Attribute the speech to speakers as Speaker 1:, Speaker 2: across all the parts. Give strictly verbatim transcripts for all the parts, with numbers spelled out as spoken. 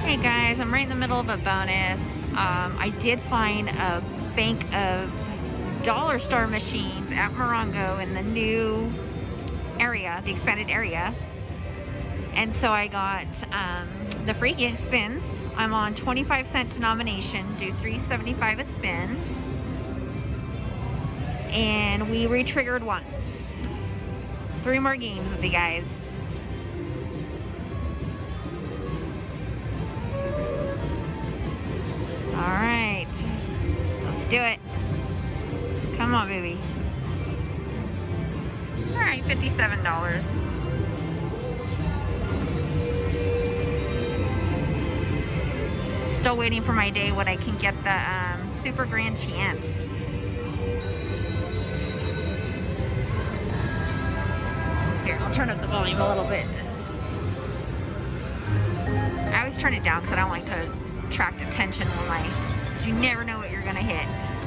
Speaker 1: Hey guys, I'm right in the middle of a bonus. Um, I did find a bank of dollar store machines at Morongo in the new area, the expanded area. And so I got um, the free gift spins. I'm on twenty-five cent denomination, do three seventy-five a spin. And we re-triggered once. Three more games with you guys. All right, let's do it. Come on, baby. All right, fifty-seven dollars. Still waiting for my day when I can get the um, super grand chance. Here, I'll turn up the volume a little bit. I always turn it down because I don't like to attract attention when I, because you never know what you're gonna hit.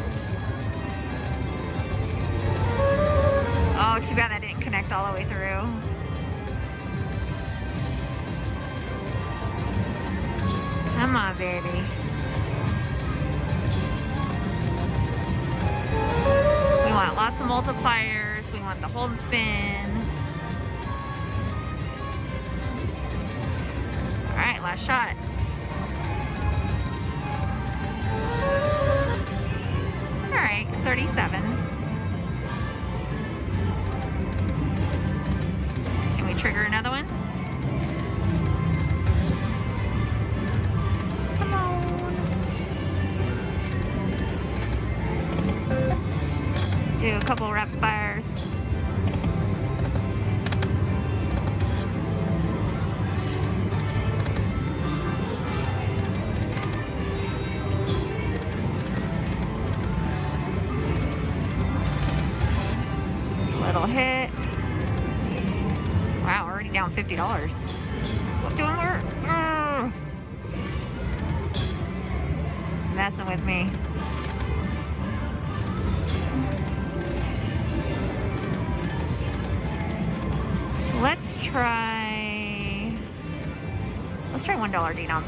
Speaker 1: Oh, too bad that didn't connect all the way through. Come on, baby. We want lots of multipliers. We want the hold and spin. All right, last shot. All right, thirty-seven. Can we trigger another one? Come on. Do a couple rep fires. Little hit. Wow, already down fifty dollars. What doing work? Oh. It's messing with me. Let's try, let's try one dollar denom.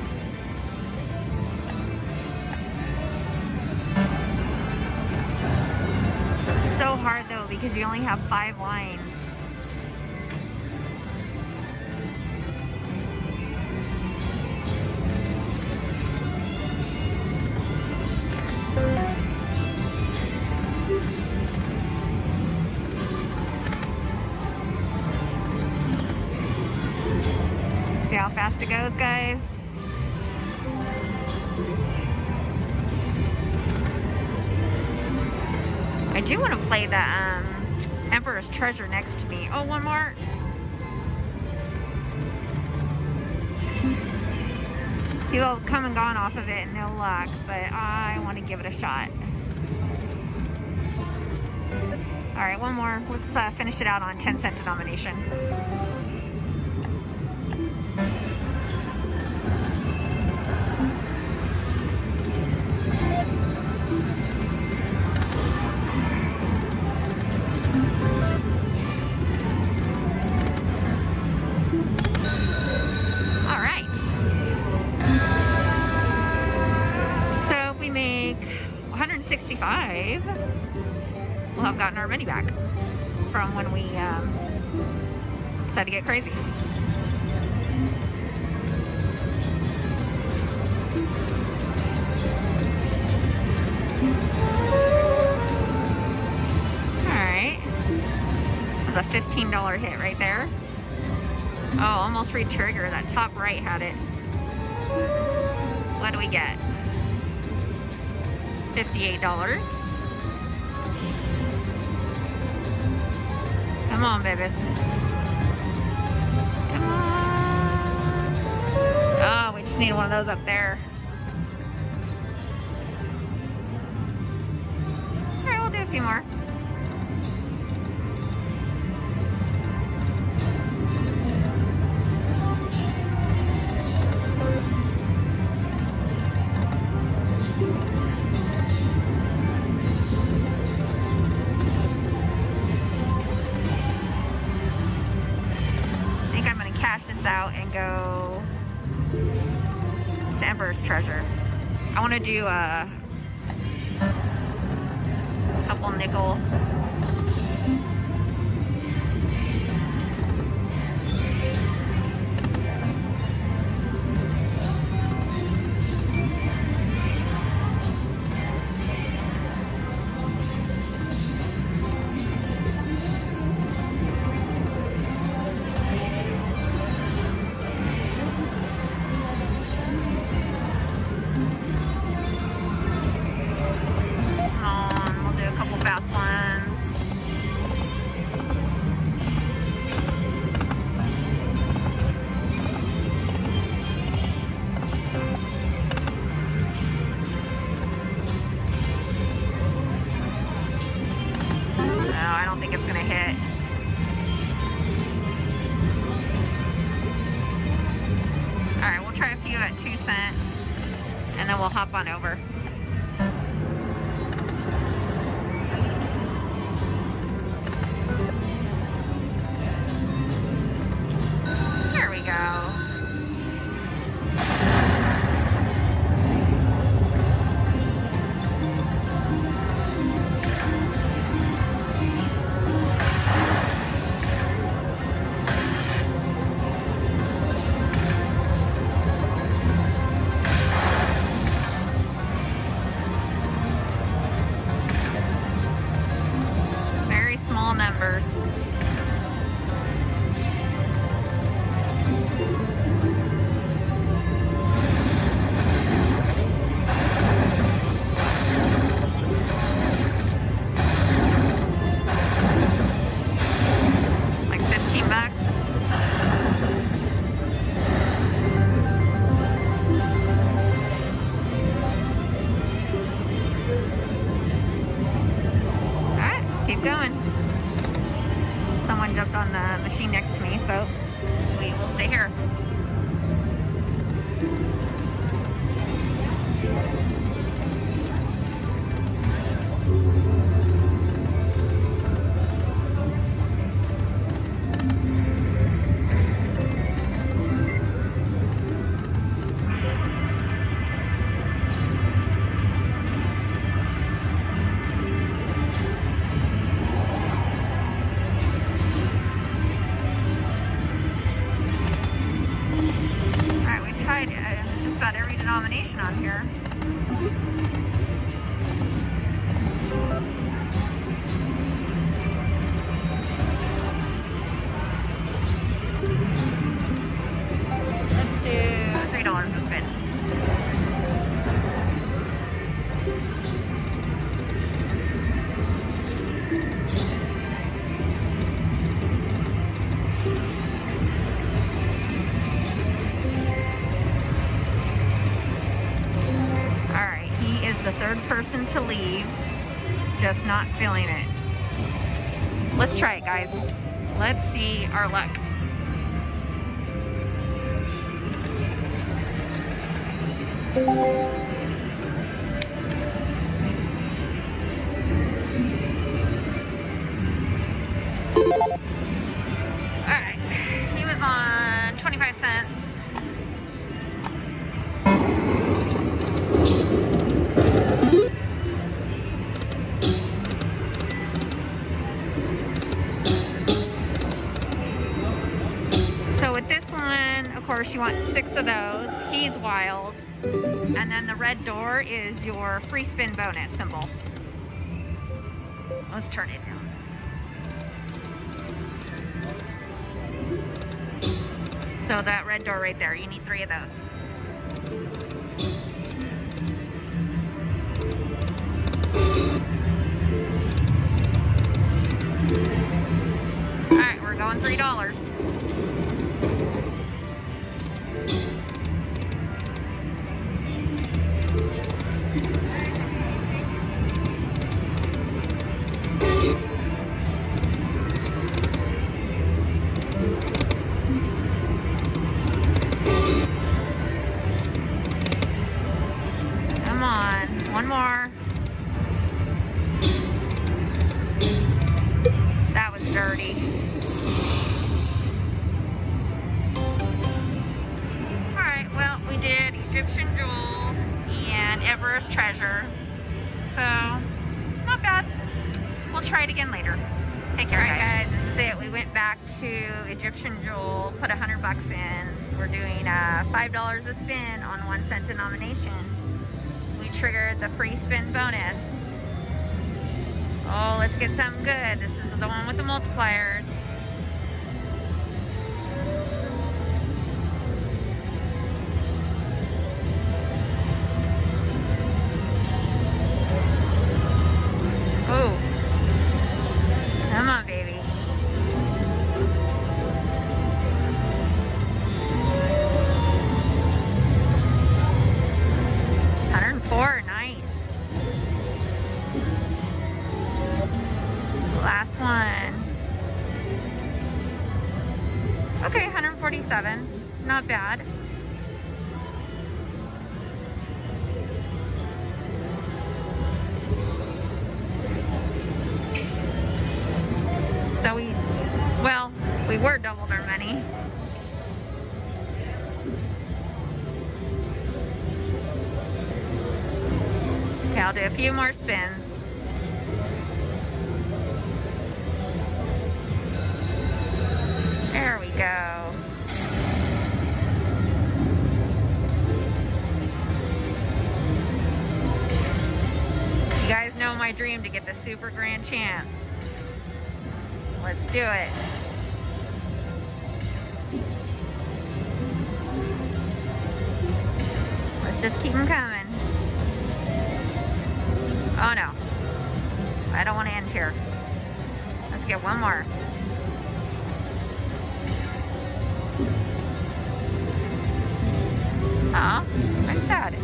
Speaker 1: So hard though because you only have five lines. See how fast it goes, guys? I do want to play the um, Emperor's Treasure next to me. Oh, one more. People have come and gone off of it and no luck, but I want to give it a shot. All right, one more. Let's uh, finish it out on ten cent denomination. one sixty-five, we'll have gotten our money back from when we um, decided to get crazy. Alright, that's a fifteen dollar hit right there. Oh, almost re-trigger. That top right had it. What do we get? fifty-eight dollars. Come on, babies. Come on. Oh, we just need one of those up there. All right, we'll do a few more. out and go Ember's treasure. I want to do a couple nickel. two cent, and then we'll hop on over. There we go. Numbers. Like fifteen bucks. All right, let's keep going. Someone jumped on the machine next to me, so we will stay here. Just about every denomination on here. Let's do three dollars a spin. The third person to leave, just not feeling it. Let's try it, guys. Let's see our luck. All right, he was on twenty-five cents. So with this one, of course, you want six of those. He's wild. And then the red door is your free spin bonus symbol. Let's turn it down. So that red door right there, you need three of those. All right, we're going three dollars. Come on, one more. That was dirty. All tourist treasure. So, not bad. We'll try it again later. Take care, guys. guys. This is it. We went back to Egyptian Jewel, put a hundred bucks in. We're doing uh, five dollars a spin on one cent denomination. We triggered the free spin bonus. Oh, let's get something good. This is the one with the multipliers. Oh, come on, baby. one hundred four, nice. Last one. Okay, one hundred forty-seven, not bad. So we, well, we were doubled our money. Okay, I'll do a few more spins. There we go. You guys know my dream to get the super grand chance. Let's do it. Let's just keep them coming. Oh no. I don't want to end here. Let's get one more. Aw, I'm sad.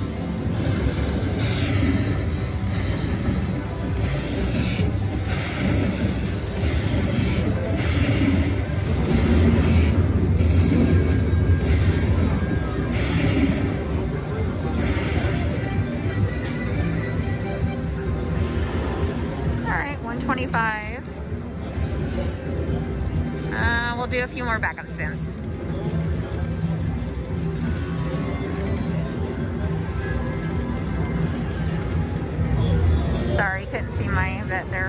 Speaker 1: one twenty-five. Uh, we'll do a few more backup spins. Sorry, couldn't see my bet there.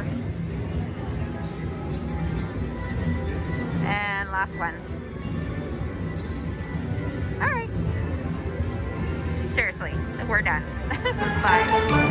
Speaker 1: And last one. All right. Seriously, we're done. Bye.